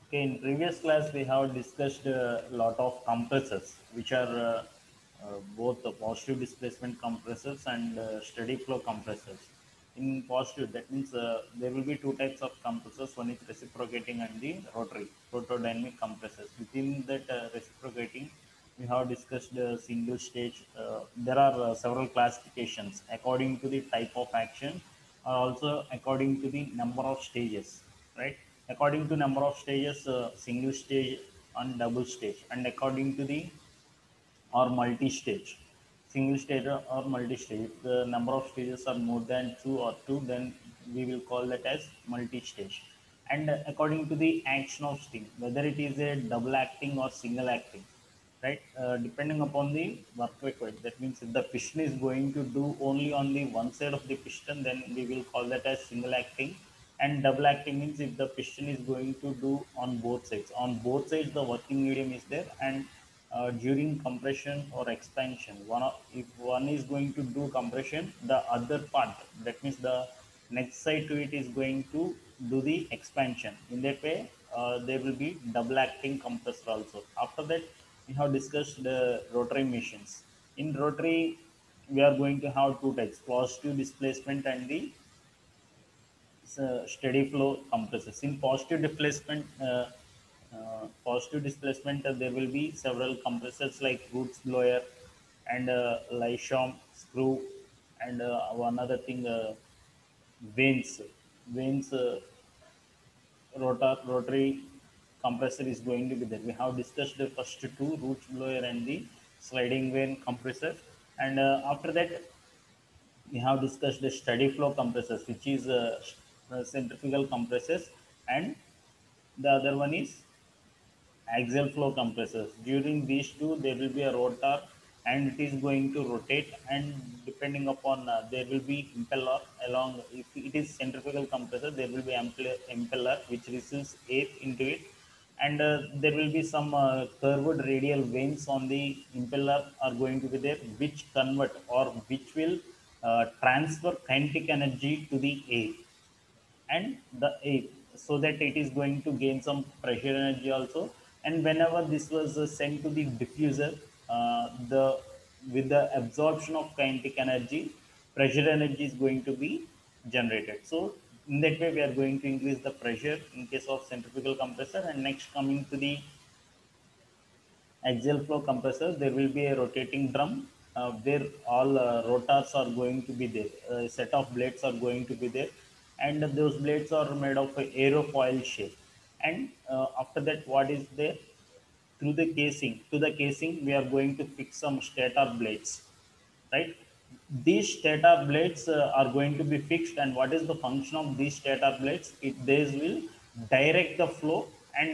Okay, in previous class we have discussed a lot of compressors, which are both the positive displacement compressors and steady flow compressors. In positive, that means there will be two types of compressors. One is reciprocating and the rotary, rotodynamic compressors. Within that reciprocating, we have discussed single stage. There are several classifications according to the type of action, or also according to the number of stages, right? According to number of stages, single stage and double stage, and according to the or multi-stage, single stage or multi-stage. If the number of stages are more than two, then we will call that as multi-stage. And according to the action of steam, whether it is a double acting or single acting, right? Depending upon the work required. That means if the piston is going to do only on the one side of the piston, then we will call that as single acting. And double acting means if the piston is going to do on both sides. On both sides, the working medium is there, and during compression or expansion, if one is going to do compression, the other part, that means the next side to it, is going to do the expansion. In that way, there will be double acting compressor also. After that, we have discussed the rotary machines. In rotary, we are going to have two types: positive displacement and the steady flow compressors. In positive displacement, there will be several compressors like Roots blower and Lysham screw, and one other thing, vanes. Vanes rotary compressor is going to be there. We have discussed the first two, Roots blower and the sliding vane compressor, and after that we have discussed the steady flow compressors, which is centrifugal compressors, and the other one is axial flow compressors. During these two, there will be a rotor, and it is going to rotate. And depending upon, there will be impeller along. If it is centrifugal compressor, there will be impeller which receives air into it, and there will be some curved radial vanes on the impeller are going to be there, which convert or which will transfer kinetic energy to the air and the air, so that it is going to gain some pressure energy also. And whenever this was sent to the diffuser, the with the absorption of kinetic energy, pressure energy is going to be generated. So in that way, we are going to increase the pressure in case of centrifugal compressor. And next, coming to the axial flow compressor, there will be a rotating drum, where all rotors are going to be there. A set of blades are going to be there, and those blades are made of a aerofoil shape. And after that, what is there? Through the casing, to the casing, we are going to fix some stator blades, right? These stator blades are going to be fixed, and what is the function of these stator blades? These will direct the flow, and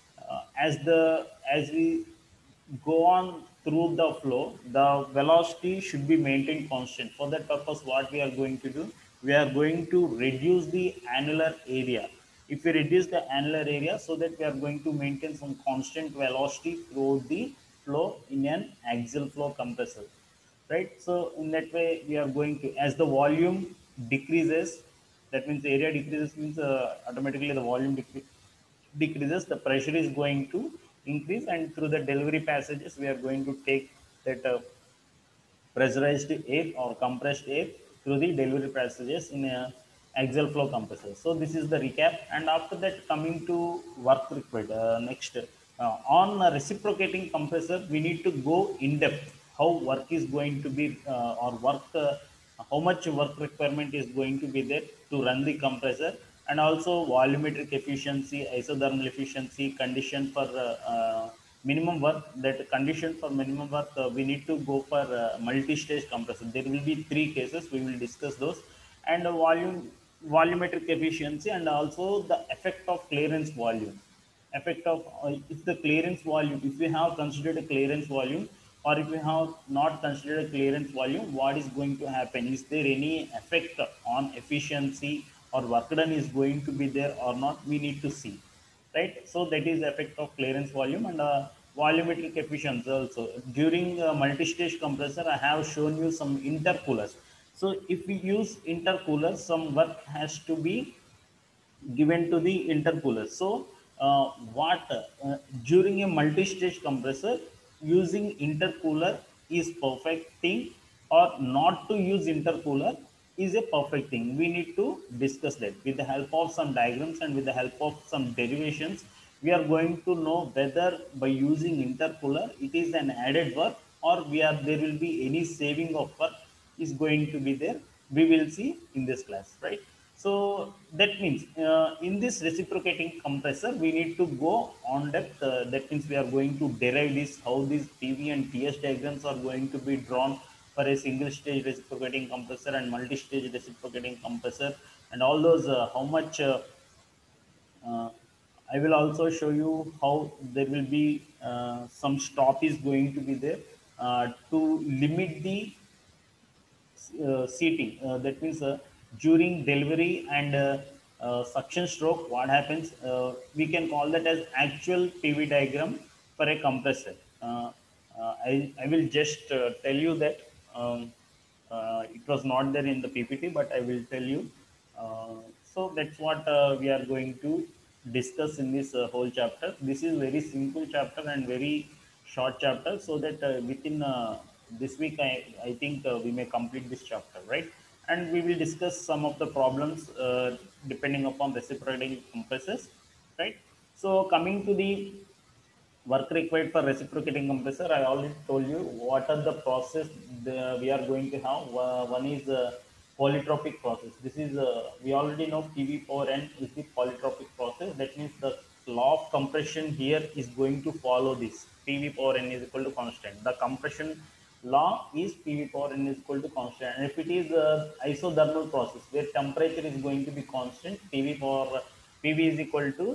as we go on through the flow, the velocity should be maintained constant. For that purpose, what we are going to do, we are going to reduce the annular area. If we reduce the annular area, so that we are going to maintain some constant velocity throughout the flow in an axial flow compressor, right? So in that way, we are going to, as the volume decreases, that means the area decreases, means automatically the volume decreases, the pressure is going to increase, and through the delivery passages, we are going to take that pressurized air or compressed air through the delivery passages in a axial flow compressor. So this is the recap. And after that, coming to work required. Next, on a reciprocating compressor, we need to go in depth. How work is going to be, or work, how much work requirement is going to be there to run the compressor, and also volumetric efficiency, isothermal efficiency, condition for minimum work. That condition for minimum work, we need to go for multi-stage compressor. There will be three cases, we will discuss those. And volumetric efficiency, and also the effect of clearance volume. Effect of, if the clearance volume, if we have considered a clearance volume, or if we have not considered a clearance volume, what is going to happen? Is there any effect on efficiency, or work done is going to be there or not? We need to see, right? So that is the effect of clearance volume. And volumetric efficiency also. During multi-stage compressor, I have shown you some intercoolers. So if we use intercoolers, some work has to be given to the intercooler. So what during a multi-stage compressor using intercooler is perfect thing or not to use intercooler is a perfect thing. We need to discuss that with the help of some diagrams and with the help of some derivations. We are going to know whether by using intercooler it is an added work or there will be any saving of work is going to be there. We will see in this class, right? So that means in this reciprocating compressor we need to go on depth. That means we are going to derive this how these PV and TS diagrams are going to be drawn for a single stage reciprocating compressor and multi stage reciprocating compressor, and all those how much uh, I will also show you how there will be some stop is going to be there to limit the seating. That means during delivery and suction stroke, what happens? We can call that as actual PV diagram for a compressor. I will just tell you that it was not there in the PPT, but I will tell you. So that's what we are going to discuss in this whole chapter. This is very simple chapter and very short chapter, so that within this week I think we may complete this chapter, right? And we will discuss some of the problems depending upon reciprocating compressors, right? So coming to the work required for reciprocating compressor, I already told you what are the process we are going to have. One is polytropic process. This is we already know PV power N is the polytropic process. That means the law of compression here is going to follow this. PV power N is equal to constant. The compression law is PV power N is equal to constant. And if it is isothermal process where temperature is going to be constant, PV is equal to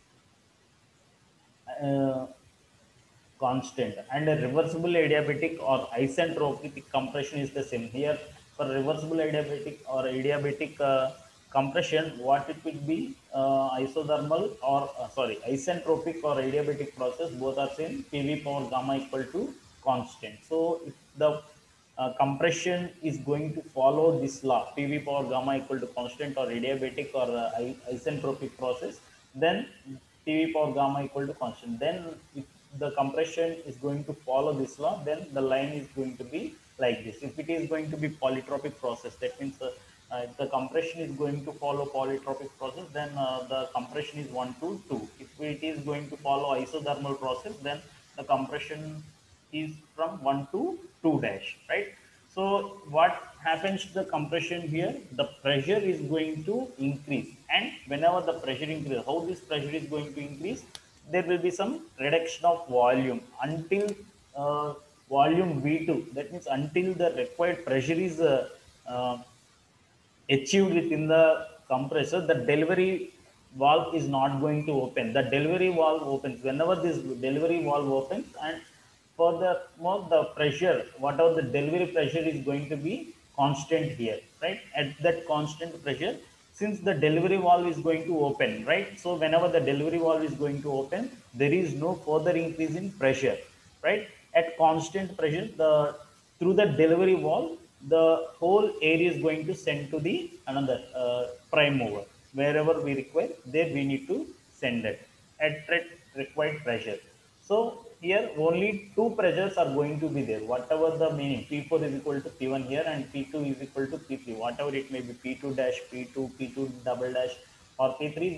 uh, constant, and a reversible adiabatic or isentropic compression is the same here. For reversible adiabatic or adiabatic compression, what it will be, isothermal or sorry, isentropic or adiabatic process, both are same. PV power gamma equal to constant. So if the compression is going to follow this law, PV power gamma equal to constant or adiabatic or isentropic process, then PV power gamma equal to constant. Then if the compression is going to follow this law, then the line is going to be like this. If it is going to be polytropic process, that means if the compression is going to follow polytropic process, then the compression is 1 to 2. If it is going to follow isothermal process, then the compression is from 1 to 2 dash, right? So what happens to the compression here? The pressure is going to increase, and whenever the pressure increases, how this pressure is going to increase? There will be some reduction of volume until uh, volume V2. That means until the required pressure is uh, achieved within the compressor, the delivery valve is not going to open. The delivery valve opens whenever this delivery valve opens, and furthermore, the pressure, whatever the delivery pressure, is going to be constant here, right? At that constant pressure, since the delivery valve is going to open, right? So whenever the delivery valve is going to open, there is no further increase in pressure, right? At constant pressure, the through the delivery valve, the whole area is going to send to the another prime mover. Wherever we require, there we need to send it at required pressure. So here only two pressures are going to be there. Whatever the meaning, P4 is equal to P1 here and P2 is equal to P3. Whatever it may be, P2 dash, P2, P2 double dash, or P3,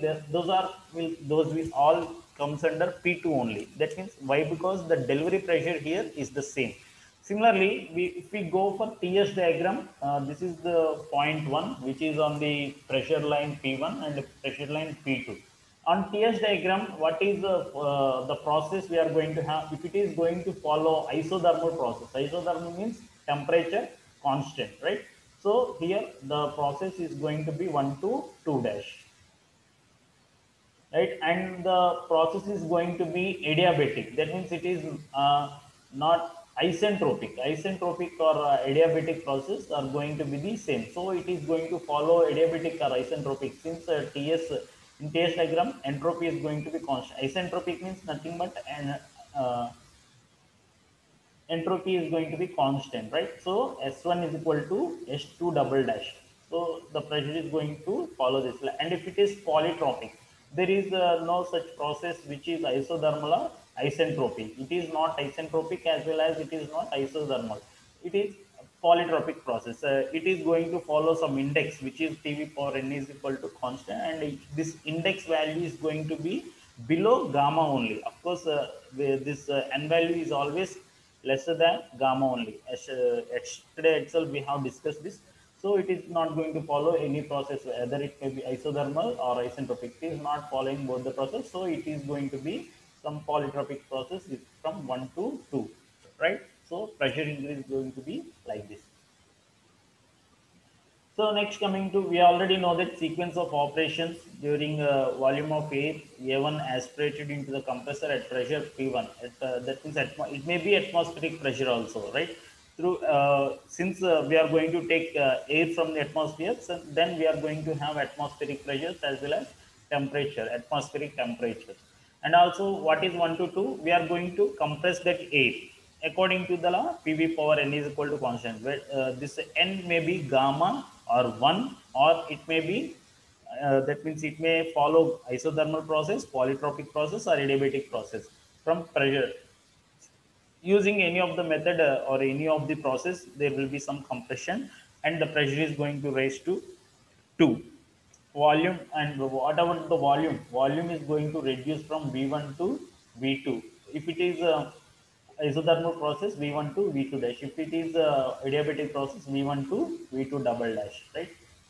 those will all comes under P2 only. That means why? Because the delivery pressure here is the same. Similarly, if we go for TS diagram, this is the point 1, which is on the pressure line P1 and the pressure line P2. On TS diagram, what is the process we are going to have? If it is going to follow isothermal process, isothermal means temperature constant, right? So here the process is going to be 1 to 2 dash, right? And the process is going to be adiabatic. That means it is not isentropic. Isentropic or adiabatic process are going to be the same. So it is going to follow adiabatic or isentropic. Since TS in TS diagram, entropy is going to be constant. Isentropic means nothing but an entropy is going to be constant, right? So S1 is equal to S2 double dash. So the pressure is going to follow this. And if it is polytropic, there is no such process which is isothermal or isentropic. It is not isentropic as well as it is not isothermal. It is polytropic process. It is going to follow some index which is PV power n is equal to constant, and this index value is going to be below gamma only. Of course, this n value is always lesser than gamma only. As yesterday itself we have discussed this. So it is not going to follow any process, whether it may be isothermal or isentropic. It is not following both the process. So it is going to be some polytropic process from 1 to 2, right? So pressure increase is going to be like this. So next coming to, we already know that sequence of operations during volume of air A1 aspirated into the compressor at pressure P1. That means it may be atmospheric pressure also, right? Through since we are going to take air from the atmosphere, so then we are going to have atmospheric pressures as well as temperature, atmospheric temperature. And also what is 1 to 2, we are going to compress that air according to the law. PV power n is equal to constant, where this n may be gamma or 1, or it may be that means it may follow isothermal process, polytropic process, or adiabatic process. From pressure, using any of the method or any of the process, there will be some compression and the pressure is going to raise to 2. Volume, and whatever the volume is going to reduce from V1 to V2. If it is isothermal process, V1 to V2 dash. If it is adiabatic process, V1 to V2 double dash, right?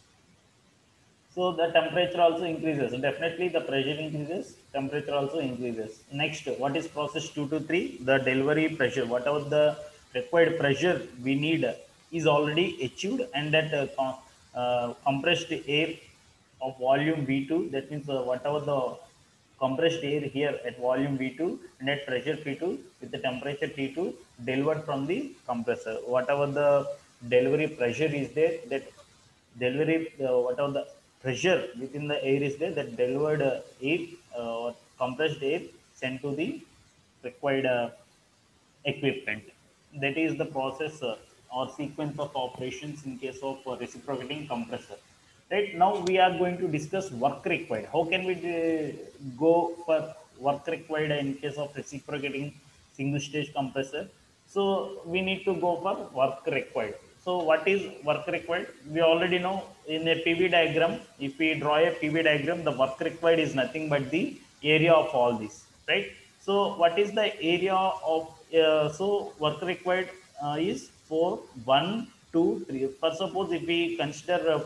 So the temperature also increases. Definitely the pressure increases, temperature also increases. Next, what is process 2 to 3? The delivery pressure, whatever the required pressure we need is already achieved, and that compressed air of volume V2, that means whatever the compressed air here at volume V2 and at pressure P2 with the temperature T2 delivered from the compressor. Whatever the delivery pressure is there, that delivery whatever the pressure within the air is there, that delivered air or compressed air sent to the required equipment. That is the process or sequence of operations in case of reciprocating compressor. Right now, we are going to discuss work required. How can we go for work required in case of reciprocating single stage compressor? So we need to go for work required. So what is work required? We already know in a PV diagram. If we draw a PV diagram, the work required is nothing but the area of all this, right? So what is the area of so work required is for 1, 2, 3. For suppose if we consider a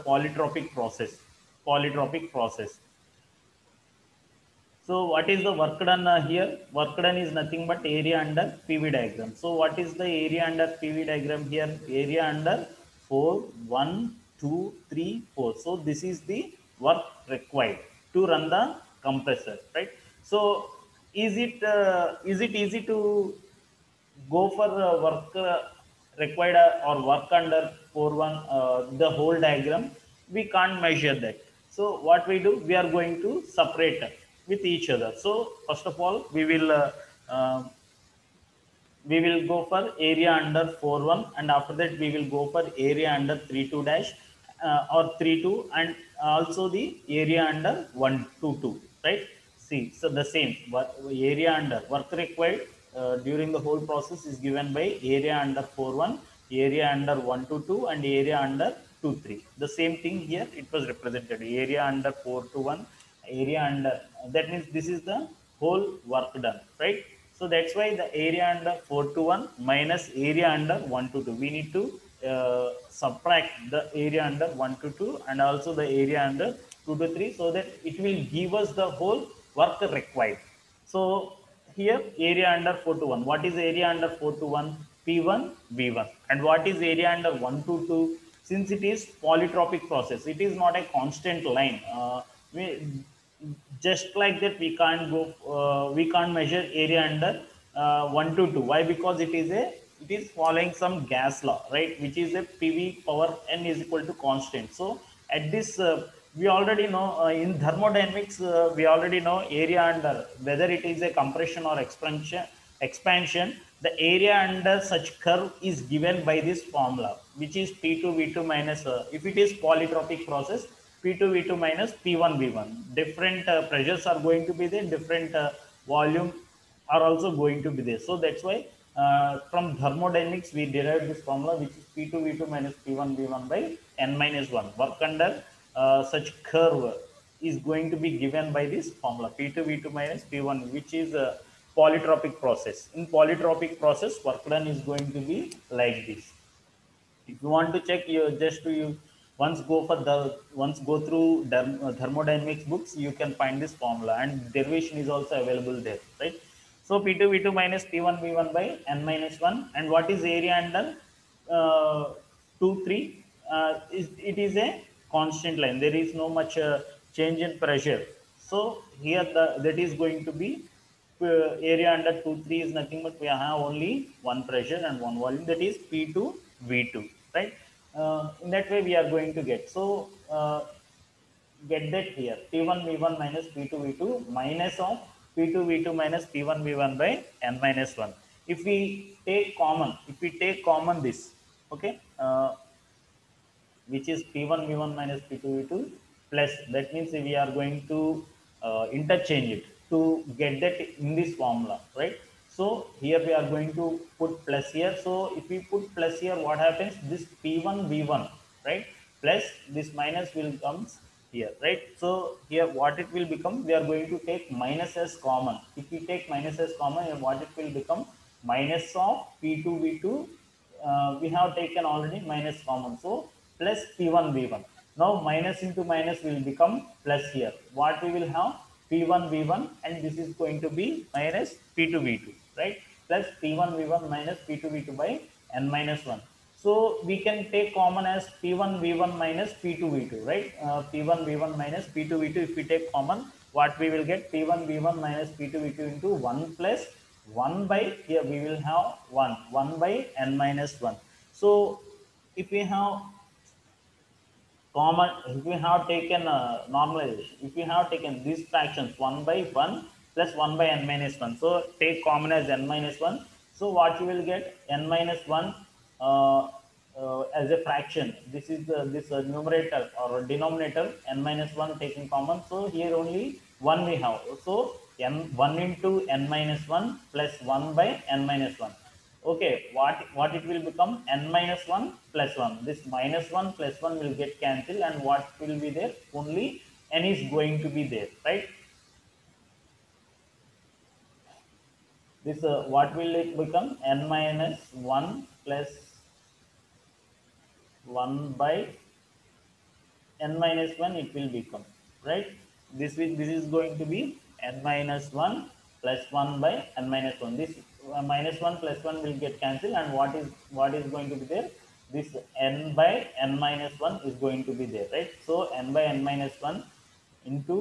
polytropic process. So what is the work done here? Work done is nothing but area under PV diagram. So what is the area under PV diagram here? Area under 4, 1, 2, 3, 4. So this is the work required to run the compressor, right? So is it easy to go for work required or work under 4-1 the whole diagram? We can't measure that. So what we do, we are going to separate with each other. So first of all, uh, we will go for area under 4-1, and after that we will go for area under 3-2 dash or 3-2, and also the area under 1-2, right? See, so the same area under work required during the whole process is given by area under 4-1, area under 1-2, and area under 2-3. The same thing here, it was represented area under 4-1, area under, that means this is the whole work done, right? So that's why the area under 4-1 minus area under 1-2. We need to subtract the area under 1-2 and also the area under 2-3, so that it will give us the whole work required. So here area under 4-1. What is area under 4-1? P1, V1. And what is area under 1-2? Since it is polytropic process, it is not a constant line. Just like that, we can't measure area under 1-2. Why? Because it is following some gas law, right, which is a PV power n is equal to constant. So at this we already know in thermodynamics, we already know area under, whether it is a compression or expansion, the area under such curve is given by this formula, which is P2 V2 minus if it is polytropic process, P2 V2 minus P1 V1. Different pressures are going to be there, different volume are also going to be there. So that's why from thermodynamics we derived this formula, which is P2 V2 minus P1 V1 by n minus 1. Work under such curve is going to be given by this formula P2 V2 minus P1, which is a polytropic process. In polytropic process, work done is going to be like this. If you want to check, you just to you once go for the once go through thermodynamics books, you can find this formula, and derivation is also available there, right? So P2 V2 minus P1 V1 by n minus 1. And what is area under 2 3? It is a constant line, there is no much change in pressure. So here that is going to be area under 2 3 is nothing but we have only one pressure and one volume, that is P2 V2, right? In that way we are going to get. So get that here P1 V1 minus P2 V2 minus of P2 V2 minus P1 V1 by n minus 1. If we take common, if we take common this, okay, which is P1 V1 minus P2 V2 plus, that means we are going to interchange it to get that in this formula, right? So here we are going to put plus here. So if we put plus here, what happens, this P1 V1, right, plus this minus will comes here, right? So here what it will become, we are going to take minus as common. If we take minus as common, what it will become, minus of P2 V2, we have taken already minus common, so plus P1 V1. Now minus into minus will become plus here. What we will have, P1 V1, and this is going to be minus P2 V2, right? Plus P1 V1 minus P2 V2 by n minus 1. So we can take common as P1 V1 minus P2 V2, right? P1 V1 minus P2 V2. If we take common, what we will get, P1 V1 minus P2 V2 into 1 plus 1 by, here we will have 1 by n minus 1. So if we have common, if we have taken normalization, if we have taken these fractions 1 by 1 plus 1 by n minus 1, so take common as n minus 1. So what you will get, n minus 1 as a fraction, this is the this numerator or denominator, n minus 1 taking common, so here only 1 we have, so n 1 into n minus 1 plus 1 by n minus 1. Okay, what it will become, n minus 1 plus 1. This minus 1 plus 1 will get cancelled, and what will be there, only n is going to be there, right? This what will it become, n minus 1 plus 1 by n minus 1 it will become, right? This is going to be n minus 1 plus 1 by n minus 1. This minus 1 plus 1 will get cancelled, and what is going to be there, this n by n minus 1 is going to be there, right? So n by n minus 1 into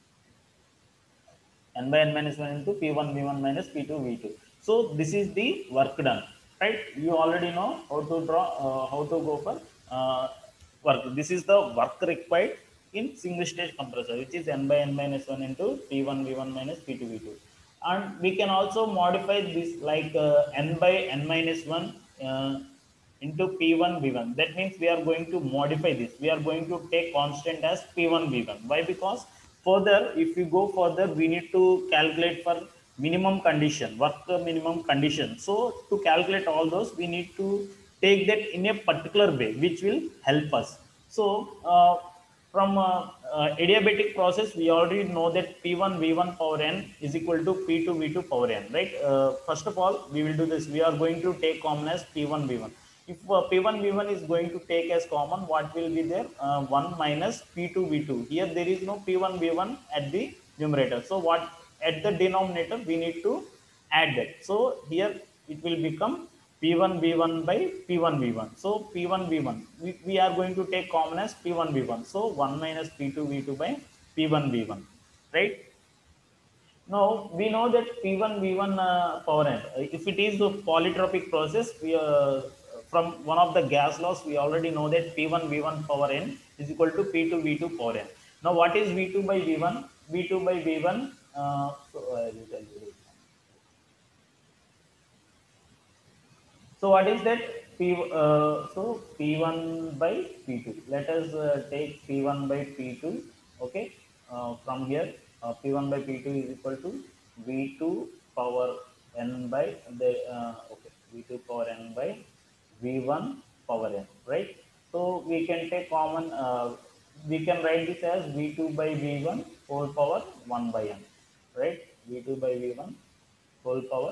n by n minus 1 into P1 V1 minus P2 V2. So this is the work done, right? You already know how to draw, how to go for work. This is the work required in single stage compressor, which is n by n minus 1 into P1 V1 minus P2 V2. And we can also modify this like n by n minus 1 into P1 V1. That means we are going to modify this. We are going to take constant as P1 V1. Why? Because further, if we go further, we need to calculate for minimum condition, work minimum condition. So to calculate all those, we need to take that in a particular way, which will help us. So from adiabatic process, we already know that P1 V1 power n is equal to P2 V2 power n, right? First of all, we will do this. We are going to take common as P1 V1. If P1 V1 is going to take as common, what will be there? 1 minus P2 V2. Here there is no P1 V1 at the numerator. So what at the denominator we need to add that. So here it will become P1 V1 by P1 V1. So P1 V1, we are going to take common as P1 V1. So 1 minus P2 V2 by P1 V1, right? Now we know that P1 V1 power n. If it is a polytropic process, we from one of the gas laws, we already know that P1 V1 power n is equal to P2 V2 power n. Now what is V2 by V1? V2 by V1. So I will tell you. So what is that? So P1 by P2. Let us take P1 by P2. Okay. From here, P1 by P2 is equal to V2 power n by the okay, V2 power n by V1 power n. Right. So we can take common. We can write this as V2 by V1 whole power 1 by n. Right. V2 by V1 whole power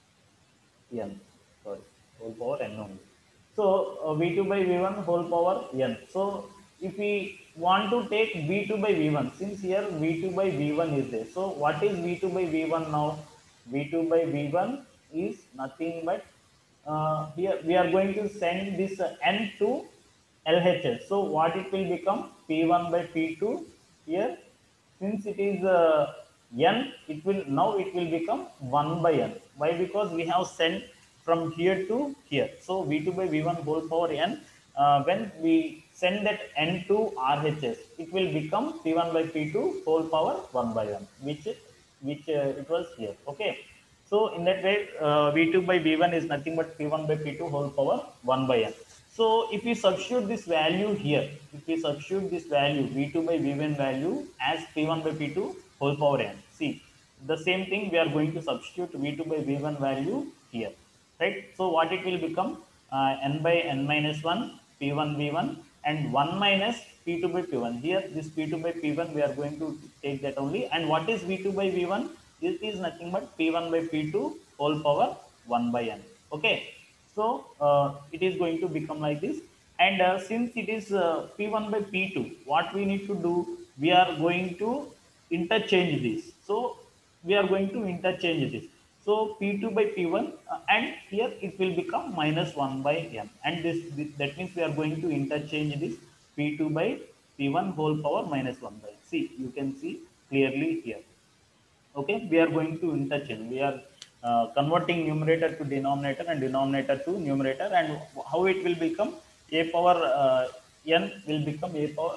n, sorry, whole power n only. So v2 by v1 whole power n. So if we want to take v2 by v1, since here v2 by v1 is there, so what is v2 by v1 now? V2 by v1 is nothing but here we are going to send this n to LHS. So what it will become? P1 by P2 here, since it is n, it will now it will become 1 by n. Why? Because we have sent from here to here. So v2 by v1 whole power n, when we send that n to RHS, it will become p1 by p2 whole power 1 by n, which it was here. Okay. So in that way, v2 by v1 is nothing but p1 by p2 whole power 1 by n. So if we substitute this value here, if we substitute this value v2 by v1 value as p1 by p2 whole power n, see the same thing we are going to substitute v2 by v1 value here, right? So what it will become? N by n minus 1 p1 v1 and 1 minus p2 by p1. Here this p2 by p1 we are going to take that only. And what is v2 by v1? This is nothing but p1 by p2 whole power 1 by n. Okay. So it is going to become like this. And since it is p1 by p2, what we need to do? We are going to interchange this. So we are going to interchange this. So p2 by p1 and here it will become minus 1 by n. And this that means we are going to interchange this p2 by p1 whole power minus 1 by n. See, you can see clearly here. Okay, we are going to interchange. We are converting numerator to denominator and denominator to numerator. And how it will become? A power n will become a power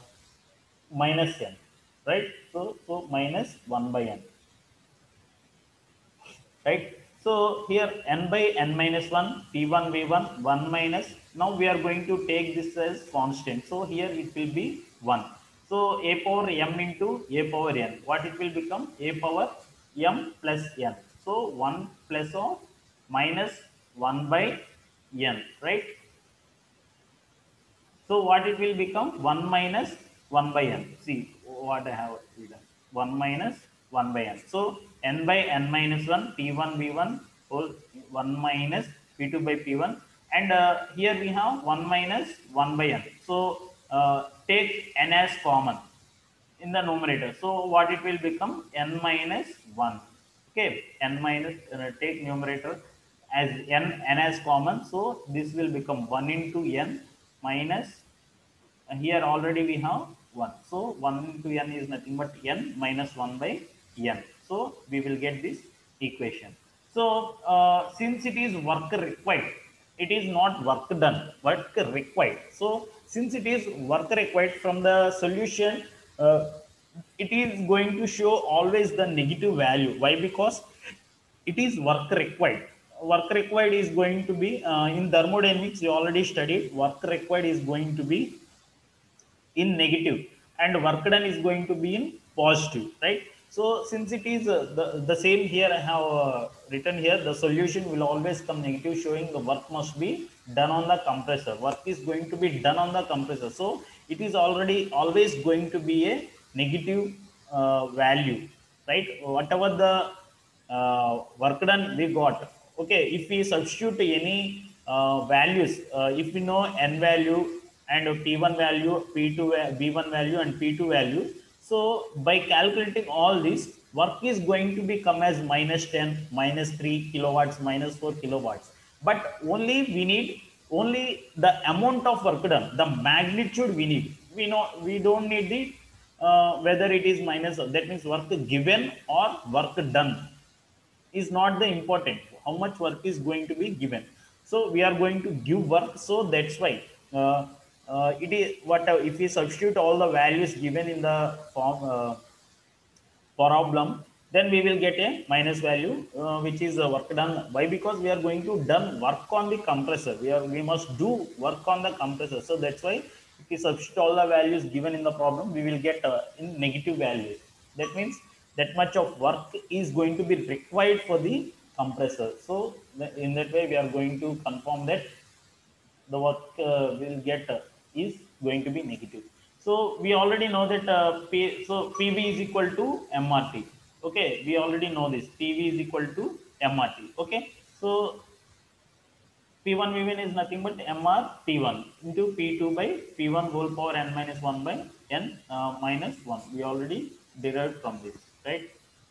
minus n, right? So minus 1 by n, right? So here n by n minus 1 p1 v1 1 minus, now we are going to take this as constant, so here it will be 1. So a power m into a power n, what it will become? A power m plus n. So 1 plus of minus 1 by n, right? So what it will become? 1 minus 1 by n. See what I have done. 1 minus 1 by n. So n by n minus 1 p1 v1 whole 1 minus p2 by p1. And here we have 1 minus 1 by n. So take n as common in the numerator. So what it will become? N minus 1. Okay, n minus take numerator as n as common. So this will become 1 into n minus, here already we have 1. So 1 into n is nothing but n minus 1 by n. So we will get this equation. So since it is work required, it is not work done, work required. So since it is work required, from the solution it is going to show always the negative value. Why? Because it is work required. Work required is going to be in thermodynamics you already studied. Work required is going to be in negative and work done is going to be in positive, right? So since it is the same, here I have written here the solution will always come negative, showing the work must be done on the compressor. Work is going to be done on the compressor, so it is already always going to be a negative value, right? Whatever the work done we got. Okay, if we substitute any values, if we know n value and p1 value, p2 b1 value and p2 value, so by calculating all this, work is going to become as minus 10, minus 3 kilowatts, minus 4 kilowatts. But only we need only the amount of work done, the magnitude we need. We know we don't need the whether it is minus, that means work given or work done is not the important. How much work is going to be given? So we are going to give work, so that's why it is what if we substitute all the values given in the form problem, then we will get a minus value, which is work done. Why? Because we are going to done work on the compressor. We must do work on the compressor. So that's why if we substitute all the values given in the problem, we will get in negative values. That means that much of work is going to be required for the compressor. So in that way we are going to confirm that the work will get is going to be negative. So we already know that so PV is equal to MRT. Okay, we already know this. PV is equal to MRT. Okay, so P1 V1 is nothing but MR P1 into P2 by P1 whole power n minus 1 by n minus 1. We already derived from this, right?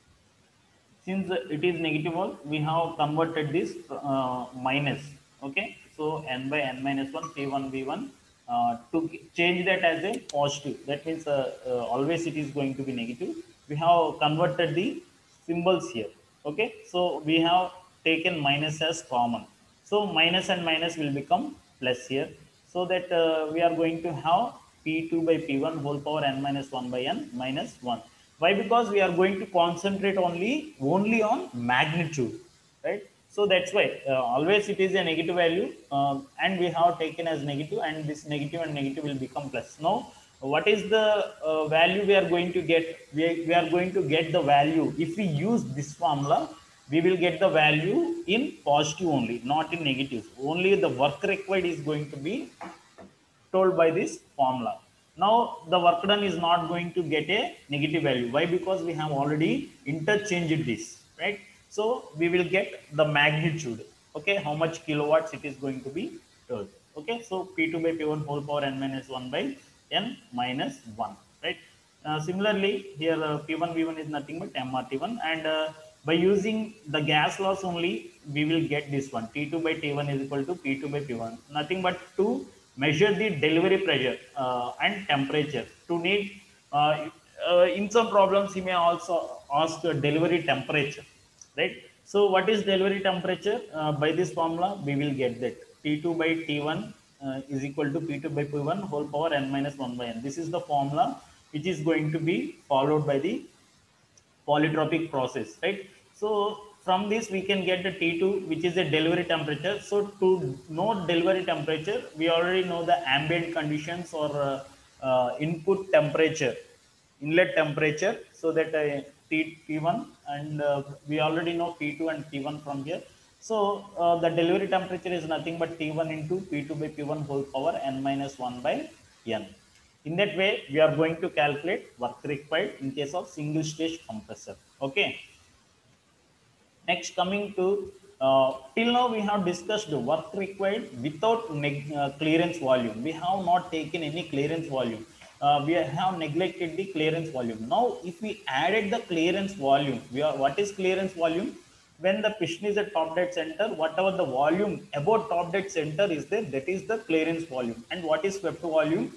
Since it is negative wall, we have converted this minus. Okay, so n by n minus 1 p1 v1, to change that as a positive. That means always it is going to be negative. We have converted the symbols here. Okay, so we have taken minus as common, so minus and minus will become plus here, so that we are going to have p2 by p1 whole power n minus 1 by n minus 1. Why? Because we are going to concentrate only on magnitude, right? So that's why always it is a negative value, and we have taken as negative, and this negative and negative will become plus. Now what is the value we are going to get? We are going to get the value. If we use this formula, we will get the value in positive only, not in negative. Only the work required is going to be told by this formula. Now the work done is not going to get a negative value. Why? Because we have already interchanged this, right? So we will get the magnitude. Okay, how much kilowatts it is going to be told. Okay, so p2 by p1 whole power n minus 1 by n minus 1, right? Similarly here p1 v1 is nothing but mrt1, and by using the gas laws only, we will get this one. T2 by T1 is equal to P2 by P1. Nothing but to measure the delivery pressure and temperature. To need in some problems, he may also ask delivery temperature, right? So what is delivery temperature? By this formula, we will get that T2 by T1 is equal to P2 by P1 whole power n minus 1 by n. This is the formula which is going to be followed by the polytropic process, right? So from this we can get the T2, which is the delivery temperature. So to know delivery temperature, we already know the ambient conditions or input temperature, inlet temperature. So that P1, and we already know P2 and P1 from here. So the delivery temperature is nothing but T1 into P2 by P1 whole power n minus 1 by n. In that way, we are going to calculate work required in case of single stage compressor. Okay. Next, coming to till now, we have discussed the work required without clearance volume. We have not taken any clearance volume. We have neglected the clearance volume. Now, if we added the clearance volume, what is clearance volume? When the piston is at top dead center, whatever the volume about top dead center is there, that is the clearance volume. And what is swept volume?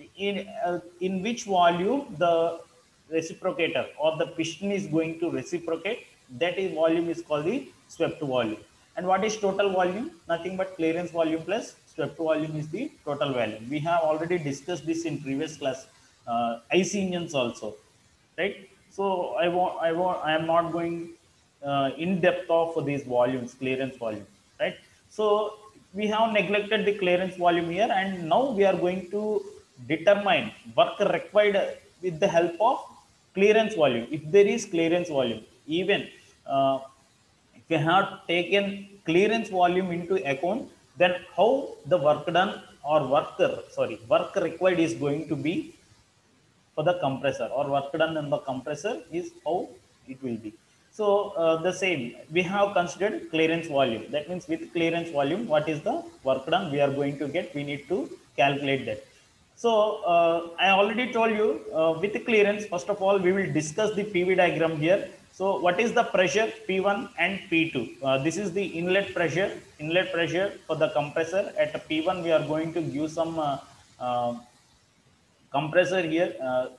In which volume the reciprocator or the piston is going to reciprocate, that is volume is called the swept volume. And what is total volume? Nothing but clearance volume plus swept volume is the total volume. We have already discussed this in previous class, IC engines also, right? So I am not going in depth of these volumes, clearance volume, right? So we have neglected the clearance volume here, and now we are going to determine work required with the help of clearance volume. If there is clearance volume, even uh, if we have taken clearance volume into account, then how the work done or work required is going to be for the compressor, or work done in the compressor is how it will be. So the same, we have considered clearance volume. That means with clearance volume, what is the work done we are going to get? We need to calculate that. So I already told you, with clearance, first of all we will discuss the PV diagram here. So what is the pressure P1 and P2? This is the inlet pressure for the compressor. At P1 we are going to give some uh, compressor here,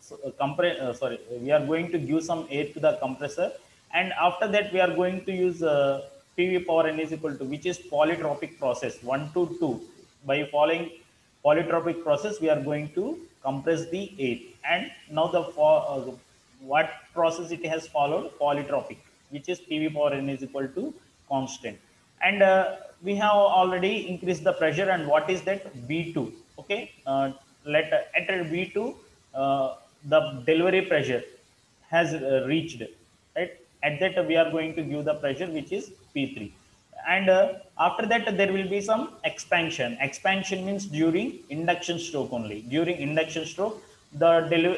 we are going to give some air to the compressor, and after that we are going to use PV power n is equal to, which is polytropic process 1 to 2. By following polytropic process, we are going to compress the air. And now what process it has followed? Polytropic, which is PV power n is equal to constant. And we have already increased the pressure, and what is that? V2. Okay, let at V2, the delivery pressure has reached, right? At that we are going to give the pressure which is P3. And after that there will be some expansion means during induction stroke only. During induction stroke, the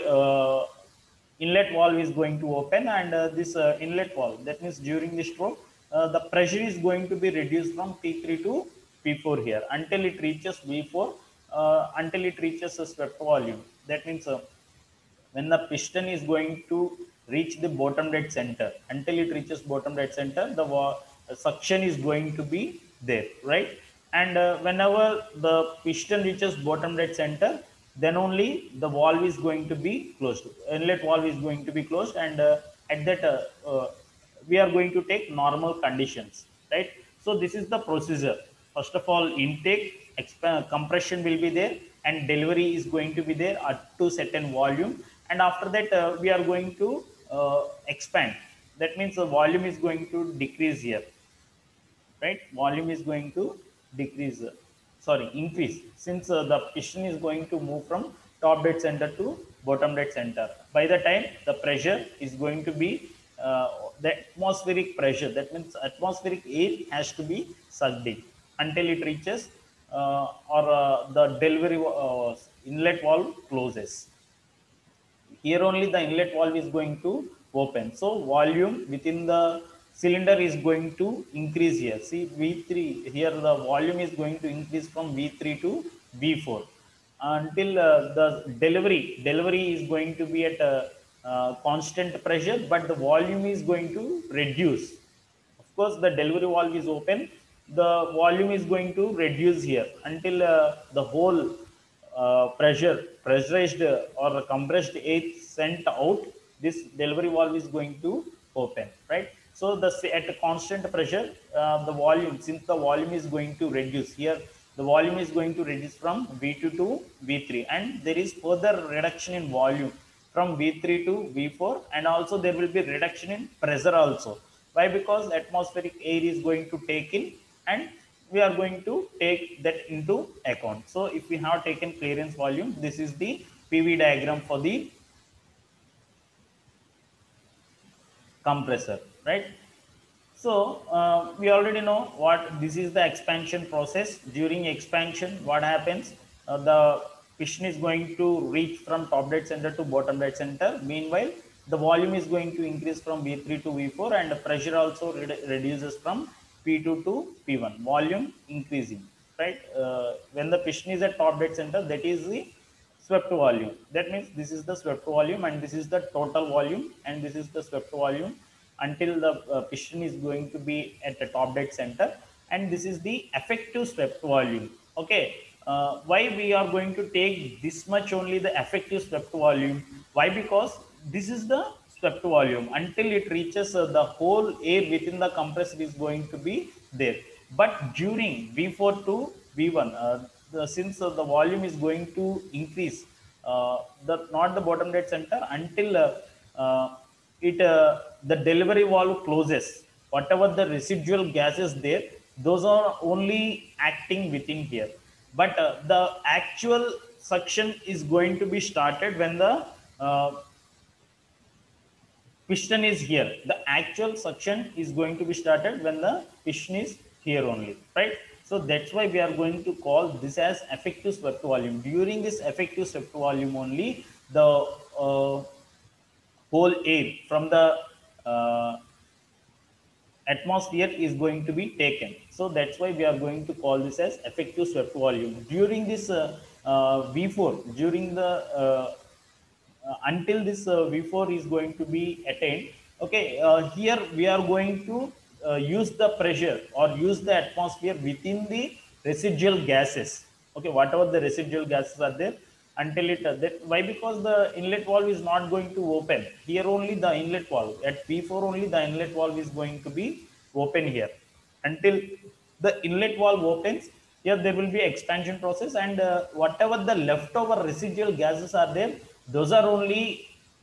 inlet valve is going to open, and this inlet valve, that means during the stroke, the pressure is going to be reduced from P3 to P4 here until it reaches V4, until it reaches a swept volume. That means when the piston is going to reach the bottom dead center, until it reaches bottom dead center, the suction is going to be there, right? And whenever the piston reaches bottom dead center, then only the valve is going to be closed, inlet valve is going to be closed. And at that we are going to take normal conditions, right? So this is the procedure. First of all, intake, compression will be there, and delivery is going to be there at to certain volume. And after that we are going to expand. That means the volume is going to decrease here, right? Volume is going to decrease, sorry, increase, since the piston is going to move from top dead center to bottom dead center. By the time the pressure is going to be the atmospheric pressure, that means atmospheric air has to be sucked in until it reaches or the delivery inlet valve closes. Here only the inlet valve is going to open, so volume within the cylinder is going to increase here. See, V3 here, the volume is going to increase from V3 to V4 until the delivery is going to be at a constant pressure, but the volume is going to reduce. Of course, the delivery valve is open, the volume is going to reduce here until the whole pressurized or compressed air sent out. This delivery valve is going to open, right? So the at a constant pressure, the volume, since the volume is going to reduce here, the volume is going to reduce from V2 to V3, and there is further reduction in volume from V3 to V4, and also there will be reduction in pressure also. Why? Because atmospheric air is going to take in, and we are going to take that into account. So if we have taken clearance volume, this is the PV diagram for the compressor, right? So we already know what this is, the expansion process. During expansion, what happens? The piston is going to reach from top dead center to bottom dead center. Meanwhile, the volume is going to increase from V3 to V4, and the pressure also reduces from P2 to P1. Volume increasing, right? When the piston is at top dead center, that is the swept volume. That means this is the swept volume, and this is the total volume, and this is the swept volume until the piston is going to be at the top dead center, and this is the effective swept volume. Okay, why we are going to take this much only, the effective swept volume? Why? Because this is the swept volume until it reaches the whole air within the compressor is going to be there. But during V4 to V1, since the volume is going to increase, the not the bottom dead center until it the delivery valve closes. Whatever the residual gases there, those are only acting within here. But the actual suction is going to be started when the piston is here. The actual suction is going to be started when the piston is here only, right? So that's why we are going to call this as effective swept volume. During this effective swept volume only, the whole air from the uh, atmosphere is going to be taken. So that's why we are going to call this as effective swept volume. During this V4, during the until this V4 is going to be attained, okay, here we are going to use the pressure or use the atmosphere within the residual gases. Okay, whatever the residual gases are there, until it that, why? Because the inlet valve is not going to open here, only the inlet valve at P4 only the inlet valve is going to be open here. Until the inlet valve opens, here there will be expansion process, and whatever the leftover residual gases are there, those are only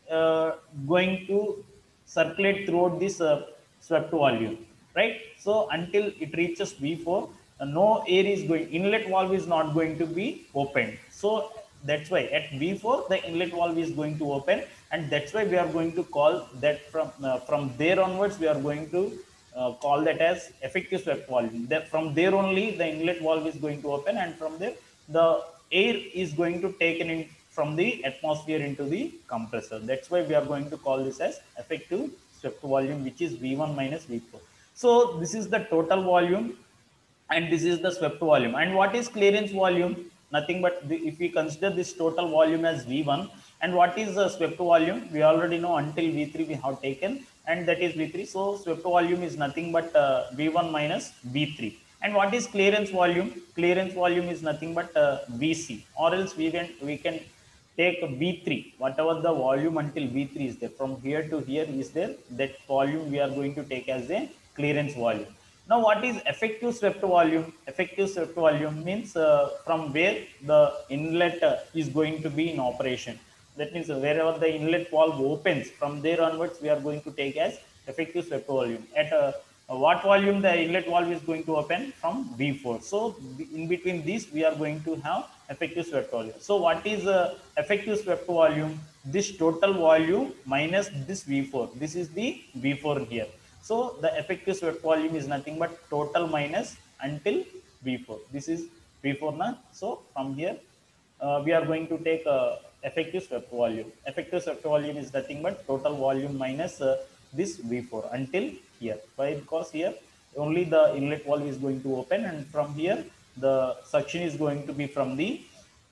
uh, going to circulate throughout this swept volume, right? So until it reaches V4, no air is going, inlet valve is not going to be opened. So that's why at V4 the inlet valve is going to open, and that's why we are going to call that from there onwards we are going to call that as effective swept volume. That from there only the inlet valve is going to open, and from there the air is going to taken in from the atmosphere into the compressor. That's why we are going to call this as effective swept volume, which is V1 minus V4. So this is the total volume, and this is the swept volume. And what is clearance volume? Nothing but if we consider this total volume as V1, and what is the swept volume? We already know until V3 we have taken, and that is V3. So swept volume is nothing but V1 minus V3. And what is clearance volume? Clearance volume is nothing but VC, or else we can take V3, whatever the volume until V3 is there, from here to here is there, that volume we are going to take as a clearance volume. Now, what is effective swept volume? Effective swept volume means from where the inlet is going to be in operation. That means wherever the inlet valve opens, from there onwards, we are going to take as effective swept volume. At what volume the inlet valve is going to open? From V4. So, in between these, we are going to have effective swept volume. So, what is effective swept volume? This total volume minus this V4. This is the V4 here. So the effective swept volume is nothing but total minus until V4. This is V4 na. So from here we are going to take effective swept volume. Effective swept volume is nothing but total volume minus this V4 until here. Why? Because here only the inlet valve is going to open, and from here the suction is going to be from the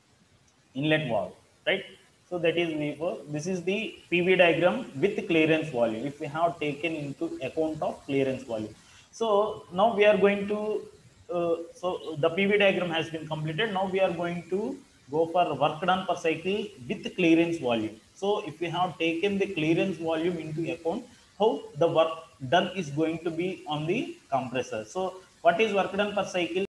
inlet valve, right? So that is V4. This is the PV diagram with clearance volume, if we have taken into account of clearance volume. So now we are going to, so the PV diagram has been completed. Now we are going to go for work done per cycle with clearance volume. So if we have taken the clearance volume into account, how the work done is going to be on the compressor. So what is work done per cycle?